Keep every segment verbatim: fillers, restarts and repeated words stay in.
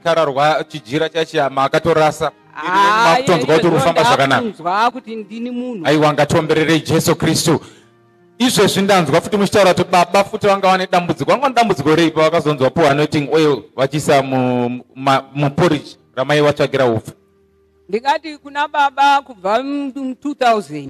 makararwa chijira chachiyama akatorasa Ah, makutonzwa kuti urufamba zvakanaka. nzwa kuti ndini munhu. Aiwa, ngatombererei Jesu Kristu. Izvezvi ndanzwa futi muchitaura kuti baba futi vanga vane dambudziko. Vanga dambudziko rei pavakazonzwa po anointing oil vachiisa muporridge ramai vatsvagira upfu? Ndingati kuna baba kubva mu two thousand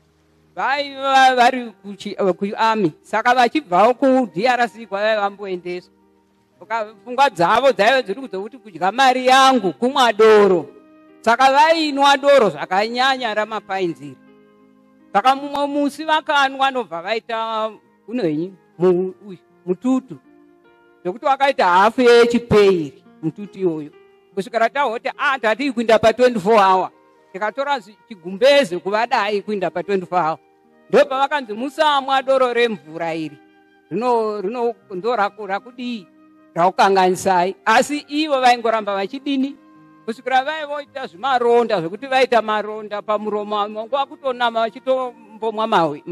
vaiva vari kuarmy, saka vachibvawo ku-D R C kwavai vamboendeswa. Pfungwa dzavo dzaiva dziri kudzokuti kudya mari yangu kumwa doro, saka vainwa doro zvakanyanya ramapainziri. Saka mumwe musi vakanwa nobva vaita kunonyi mututu, zvokuti wakaita hafu yechipeiri mututu iyoyo, kusvikira tahoti ah tati kuinda pa twenty-four hour, tikatora chigumbeze kuvadai kuinda pa twenty-four hour. Ndo pavakanzi musamwa doro remvura iri, rino rino ndo rakudii raukanganisai. Asi ivo vaingoramba vachidini kusvikira vaivoita zvimaronda zvokuti vaita maronda pamuromo, manguva kutonama vachitombomwa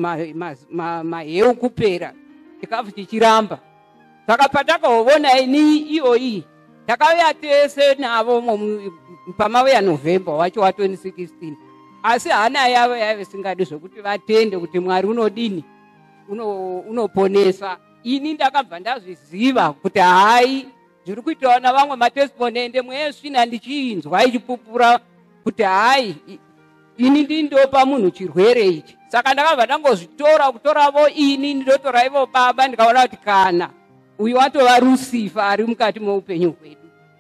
maheu kupera, chikafu chichiramba. Saka patakaona ini iyoyi takauya tese navo pamauya November wacho wa twenty sixteen, asi hana yavo yaive singadi zvokuti vatende kuti Mwari unodini, unoponesa. Ini ndakabva ndazviziva kuti hai zviri kuitawo navamwe matesponende mwesvina ndichinzwa ichipupura kuti hai ini ndindopa munhu chirwere ichi. Saka ndakabva ndangozvitora kutoravo ini ndotora ivo baba, ndikaona kuti kana uyu watova Rusifa ari mukati meupenyu hwedu.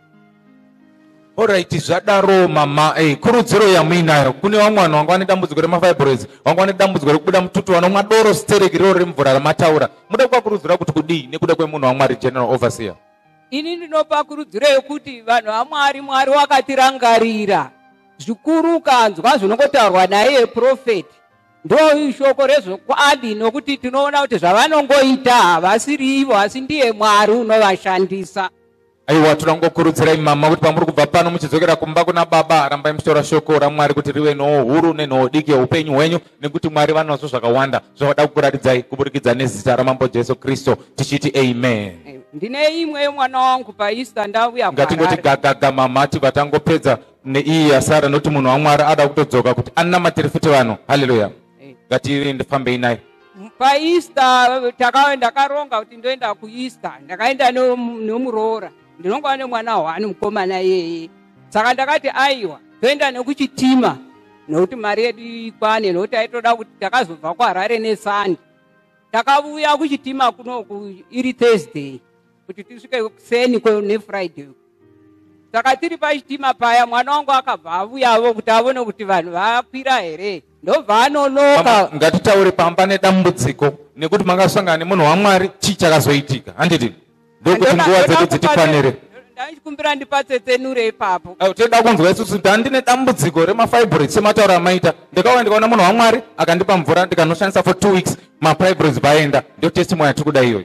Alright, zvadaro mama. Eh, kurudziro yamuinayo kune vamwe vanhu vanga vane dambudziko remafibroids, vanga vane dambudziko rekubuda mututu, vanomwa doro stereki riro remvura ramataura. Muda kuvakurudzira kuti kudii nekuda kwemunhu waMwari General Overseer? Ini ndinopa kurudziro yekuti vanhu vaMwari, Mwari wakatirangarira zvikuru. Kanzwa zvinongotaurwa naye profeti, ndo ishoko rezvokwadi, nokuti tinoona kuti zvavanongoita havasiri ivo, asi ndiye Mwari unovashandisa. Aiwa, tinongokurudzirai mama kuti pamuri kubva pano muchidzokera kumba kuna baba, rambai muchitora shoko raMwari kuti rive nhoo huru nenhoo diki yeupenyu hwenyu, nekuti Mwari vanazvo zvakawanda zvavada kukuratidzai kuburikidza nezita raMambo Jesu Kristu, tichiti amen. Ndine imwe mwana wangu paEaster ndauya ngatingoti gagaga mama, tibva tangopedza neiyi yasara, nokuti munhu waMwari ada kutodzoka kuti anamatire futi vanhu. Haleluya. Ngatifambei naye. PaEaster takawe ndakaronga kuti ndoenda kuEaster, ndakaenda nomuroora, ndinongwa nemwana wani mukomana yeye. Saka ndakati aiwa toenda nekuchitima, nokuti mari yedu ikwane, nokuti aitoda kuti takazobva kuHarare neSunday. Takavuya kuchitima kunoku iri Thursday kuti tisvike kuseni neFriday. Saka tiri pachitima paya, mwana wangu akabva avuyavo kuti avone kuti vanhu vakwira here, ndobva anonoka. Ngatitaure pamba nedambudziko, nekuti makasangana nemunhu waMwari, chii chakazoitika? Handiti ndokuti nguva dzedu dzitifanire. Ndachikumbira ndipatsetsenure ipapo. Toda kunzwa isusu kuti handine dambudziko remafibroids semataura amaita. Ndikauya ndikaona munhu waMwari akandipa mvura ndikanoshandisa for two weeks, mafibroids vaenda. Ndio testimony yatikuda iyoyo.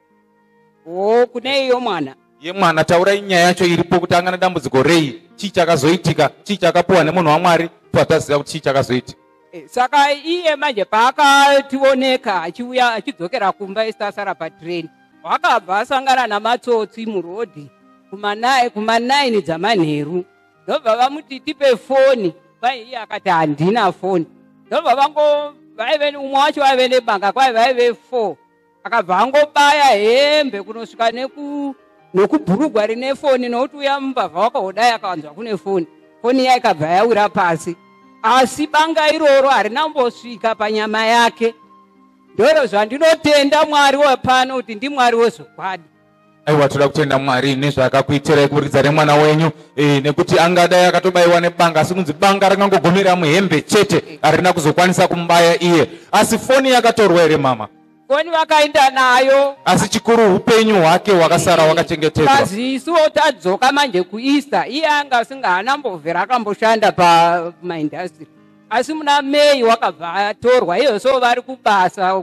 Oh, kune iyo mwana. Ye mwana, taurai nyaya yacho iripo kuti angana dambudziko rei, chii chakazoitika, chii chakapuwa nemunhu waMwari, twataziva kuti chii chakazoitika. Saka iye manje paakationeka achiuya achidzokera kumba esitasara patrain, wakabva asangana namatsotsi murodhi kuma nine dzamanheru. Ndobva vamuti tipe foni, kwai iye akati handina foni. Ndobva vango vaive umwe wacho vaive nebanga, kwai vaive four. Akabva angobaya hembe kunosvika neku nokubhurugwa rine foni, nokuti uya mumbavha wakahodai akawanzwa kune foni. Foni iya ikabva yawira pasi, asi banga iroro harina mbosvika panyama yake. Ndoro zvandinotenda Mwari wepano kuti ndiMwari wezvokwadi. Aiwa, toda kutenda Mwari nezvaakakuitirai kuburikidza remwana wenyu, eh, nekuti angadai akatobayiwa nebanga, asi kunzi banga rakangogomera muhembe chete, harina kuzokwanisa kumubaya iye. Asi foni yakatorwa here mama? Foni vakaenda nayo, asi chikuru upenyu hwake hwakasara hwakachengetedzwa. Kazi isuwo tadzoka manje kuEaster, iye anga asinga hana mbobvera akamboshanda pamaindastry, asi muna May wakabva atorwa. Iyo so vari kubasa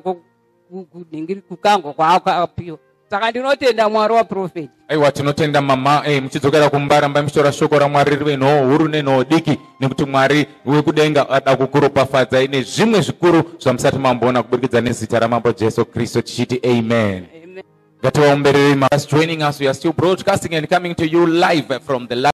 kukango kwaakapiwa. Saka ndinotenda Mwari waprofeti. Aiwa, tinotenda mama. Eh, muchidzokera kumba rambai muchitora shoko raMwari rive nhoo huru nenhoo diki, nekuti Mwari wekudenga ada kukuropafadzai nezvimwe zvikuru zvamusati mamboona kuburikidza nezita raMambo Jesu Kristu, tichiti amen. Amen. ngatiwaomberere. Just joining us, we are still broadcasting and coming to you live from the